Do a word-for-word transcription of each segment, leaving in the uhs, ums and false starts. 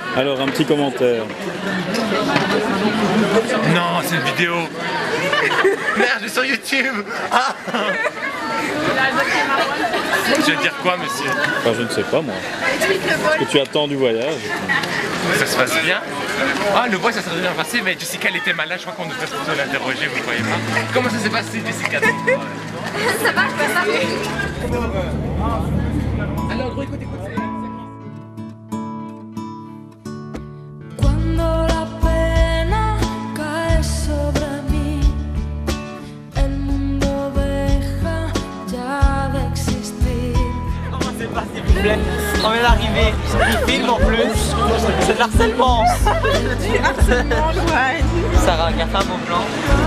Alors, un petit commentaire. Non, c'est une vidéo. Merde, je suis sur YouTube. Ah. Je vais dire quoi, monsieur? Enfin, je ne sais pas, moi. Ce que tu attends du voyage. Ça se passe bien? Ah, le voyage, ça s'est bien passé, mais Jessica, elle était malade. Je crois qu'on devrait plutôt l'interroger, vous ne croyez pas? Comment ça s'est passé, Jessica? Ça va, je passe ça. Alors, gros, écoute, écoute. On vient d'arriver, il filme en plus, c'est de l'harcèlement. Du harcèlement, ouais. Sarah, gaffe mon plan.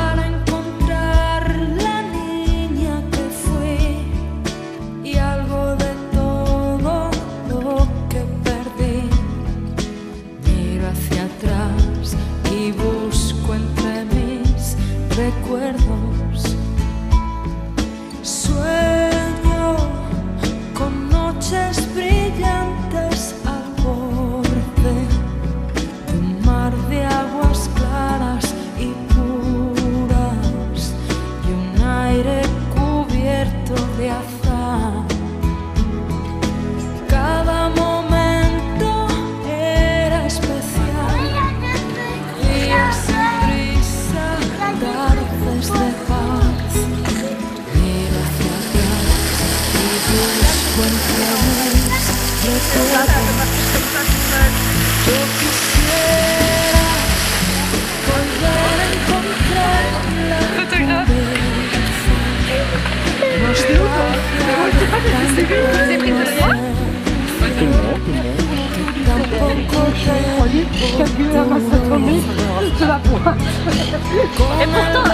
Et pourtant,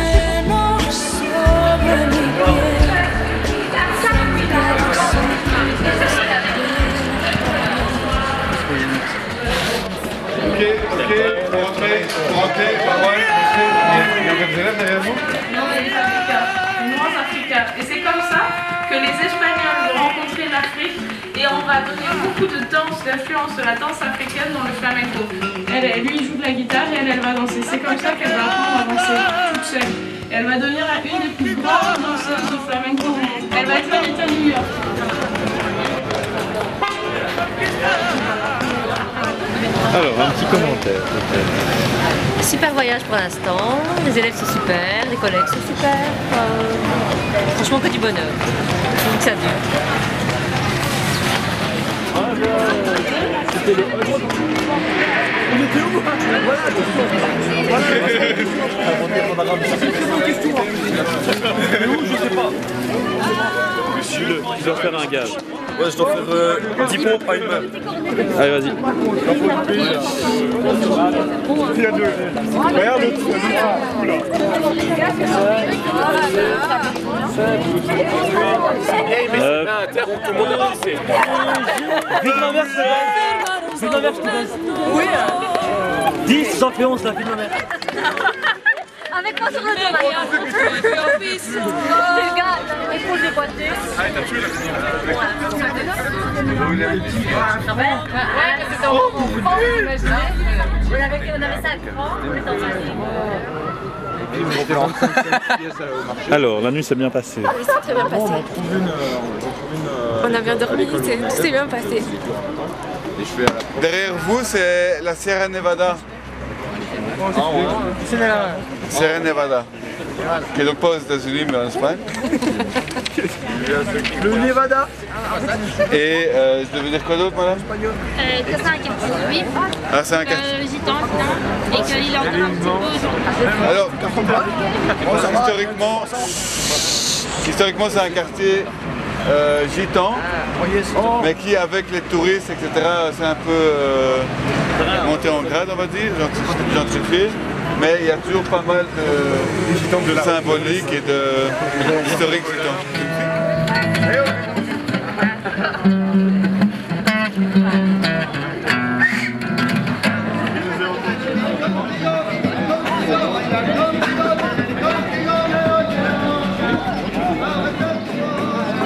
Ok, ok, pour rentrer, pour rentrer, parole, il y a d'autres élèves derrière vous? Non, il y a des Africains, des noirs africains. Et c'est comme ça que les Espagnols vont rencontrer l'Afrique et on va donner beaucoup de danse, d'influence de la danse africaine dans le flamenco. Elle, elle, lui, il joue de la guitare et elle, elle va danser. C'est comme ça qu'elle va apprendre à danser toute seule. Et elle va devenir une des plus grandes danseuses du flamenco. Elle va être invitée à New York. Alors, un petit commentaire. super voyage pour l'instant. Les élèves sont super, les collègues sont super. Euh, franchement, que du bonheur. Donc ça dure. C'était les on était où? Voilà, Je sais pas. Monsieur, tu dois faire un gage. Ouais, je dois faire euh, dix pompes à une main. Allez, vas-y. Il y a deux. Regarde l'autre. Euh, Vite ma mère, c'est ma mère, je te laisse. Oui. dix, j'en fais onze, la vie de ma mère. Avec moi sur le dos, Maria. Le gars, épaule déboîtée. Ah, t'as tué Alors, la nuit s'est bien passée. Oui, c'est très bien passé. On a bien dormi, tout s'est bien passé. Derrière vous, c'est la Sierra Nevada. Sierra Nevada. Qui est donc pas aux États-Unis mais en Espagne. Le Nevada. Et euh, je devais dire quoi d'autre, madame? Euh, que c'est un quartier juif, Ah, c'est un quartier. euh, gitan, et qu'il leur donne un petit peu aux gens. Alors, historiquement, historiquement c'est un quartier euh, gitan, mais qui avec les touristes, et cetera, c'est un peu euh, monté en grade, on va dire, gentrifié. Mais il y a toujours pas mal de, de symboliques et de historiques gitans.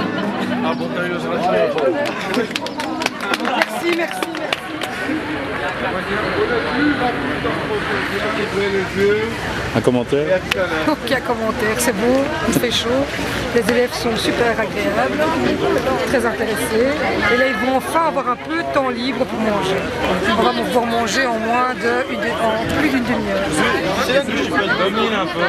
Merci, merci, merci. Un commentaire? Aucun commentaire, c'est beau, il fait chaud, les élèves sont super agréables, très intéressés, et là ils vont enfin avoir un peu de temps libre pour manger. On va pouvoir manger en moins de une, en plus d'une demi-heure. C'est là que je peux dominer un peu.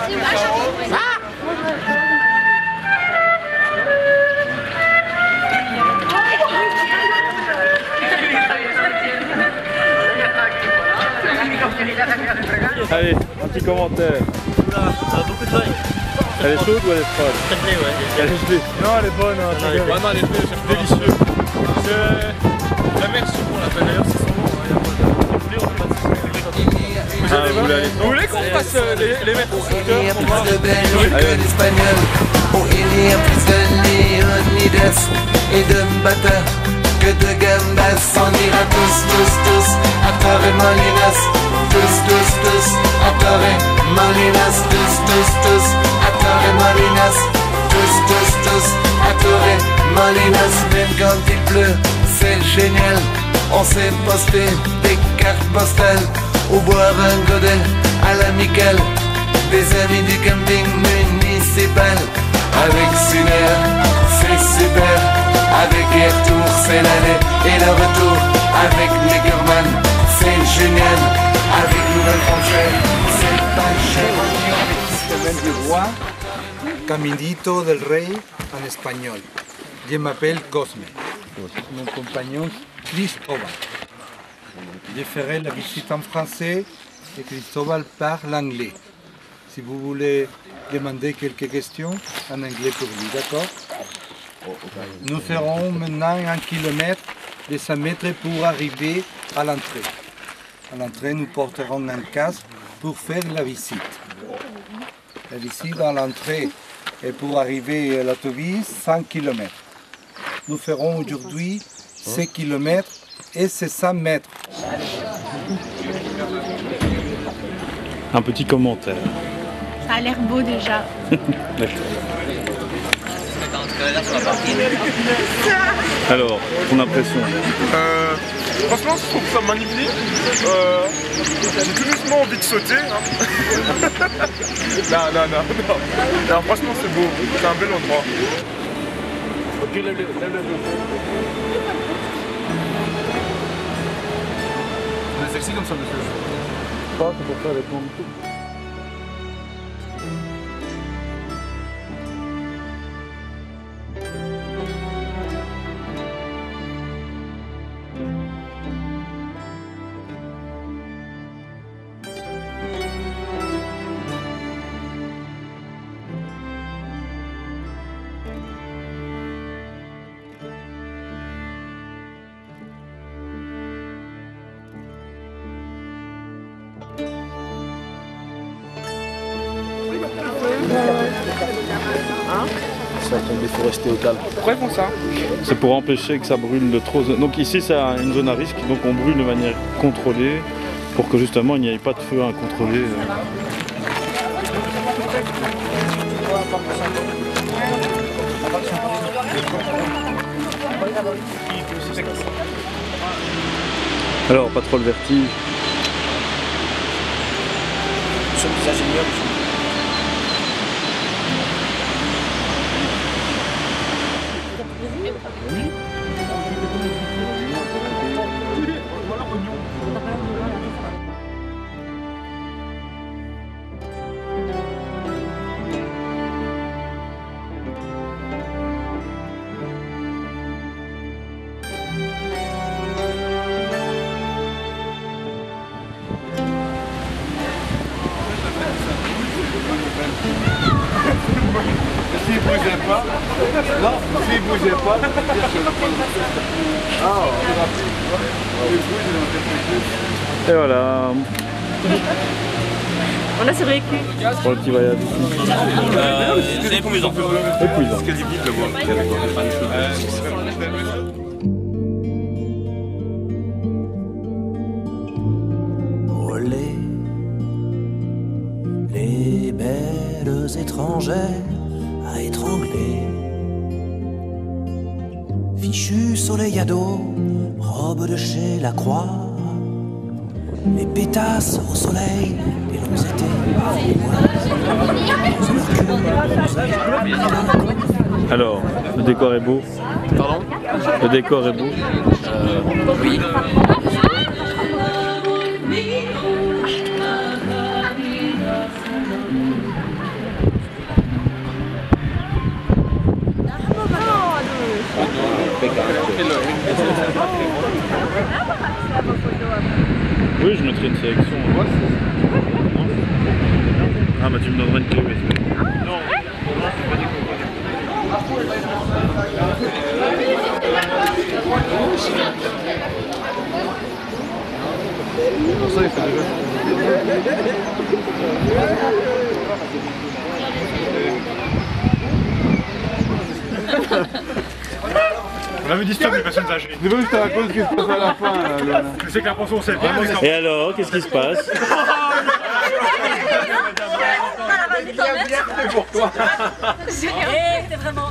Allez, un petit commentaire. Beaucoup de feuilles. Elle est chaude ou elle est froide? Très gelée, ouais. Elle est gelée. Non, elle est bonne. Hein, Non, elle est bonne. Vraiment, elle est belle, c'est délicieux. C'est la mer Second, on l'appelle d'ailleurs, c'est son nom. Il y a pas de... on peut pas Ah, vous voulez aller Vous voulez qu'on fasse euh, les, les mettre au scooter pour voir? que l'espagnol. Oh, il y a plus de Leonidas et de Bata que de gambas. On ira tous, tous, tous à Torre Molinas. Tous, tous, tous à Torre Molinas. Tous, tous, tous à Torre Molinas. Tous, tous, tous à Torre Molinas. Même quand il pleut, c'est génial. On s'est posté des cartes postales ou boire un godet à l'amicale. Des amis du camping municipal. Avec Cinéa, c'est super. Avec Airtour, c'est l'aller et le retour. Avec Neckerman, c'est génial. Avec Nouvelle-Frontière, c'est pas cher. Semaine du roi, Caminito del Rey en espagnol. Je m'appelle Cosme. Mon compagnon Cristóbal. Je ferai la visite en français et Cristóbal parle anglais. Si vous voulez demander quelques questions, en anglais pour lui, d'accord? Nous ferons maintenant un kilomètre de cent mètres pour arriver à l'entrée. À l'entrée, nous porterons un casque pour faire la visite. La visite à l'entrée est pour arriver à l'autobus cent kilomètres. Nous ferons aujourd'hui sept kilomètres et c'est cent mètres. Un petit commentaire. Ça a l'air beau déjà. Alors, ton impression? Euh, franchement, je trouve ça magnifique. Euh, J'ai tout doucement envie de sauter. Hein. non, non, non, non. Non, franchement, c'est beau. C'est un bel endroit. C'est sexy comme ça, monsieur. Pas, c'est pour faire les plans de tout. Ça tombe, il faut rester au calme. Pourquoi ils font ça? C'est pour empêcher que ça brûle de trop. Donc ici c'est une zone à risque, donc on brûle de manière contrôlée pour que justement il n'y ait pas de feu incontrôlé. Alors pas trop le vertige. Nous sommes des ingénieurs. S'il bougeait pas, non, s'il bougeait pas, ah, et voilà. On a survécu. Pour le petit voyage. Euh, c'est épuisant. Épuisant. Olé, les belles étrangères à étrangler. Fichu soleil à dos, robe de chez la Croix, les pétasses au soleil, les longs étés. Alors, le décor est beau. Pardon? Le décor est beau. Euh, oui. Oui, je mettrai une sélection. Ah bah tu me donneras une clé U S B. Non, c'est pas des Pour ça, il fait On avait dit stop les personnes âgées. Tu veux que je te raconte ce qui se passe à la fin, Léona? Je sais que la pension c'est bien. Et alors, qu'est-ce qui se passe? C'est pour toi. C'était vraiment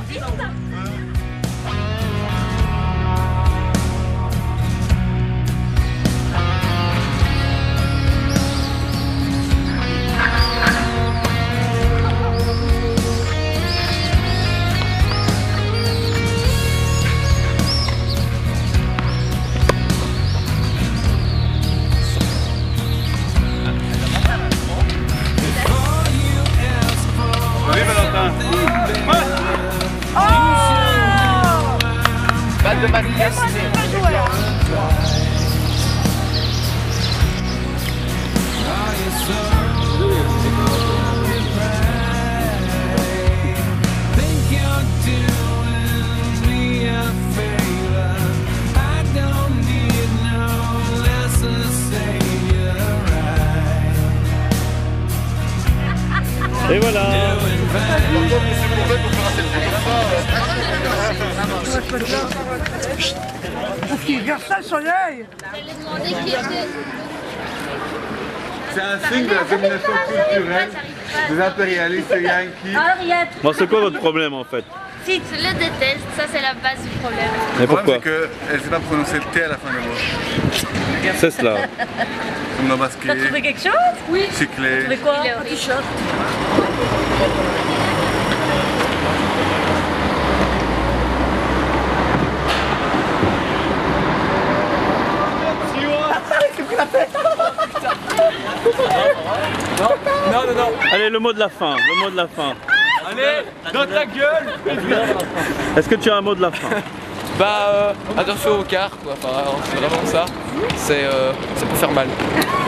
Oui, Valentin. Balle de maquillage. Et voilà. Parce qu'il regarde ça le soleil. C'est un signe de la domination culturelle des impérialistes yankees. Bon, c'est quoi votre problème en fait? Si, je le déteste, ça c'est la base du problème. Mais Le problème, pourquoi? c'est qu'elle ne sait pas prononcer le T à la fin du mot. C'est cela. Comme dans basket. T'as trouvé quelque chose? Oui. Cyclé. T'as trouvé quoi? Il est horrible. T-shirt. Non, non, non, non. Allez, le mot de la fin, le mot de la fin. Allez, dans ta gueule. Est-ce que tu as un mot de la fin? Bah, euh, attention au car, quoi. Enfin, c'est vraiment ça. C'est, euh, ça peut faire mal.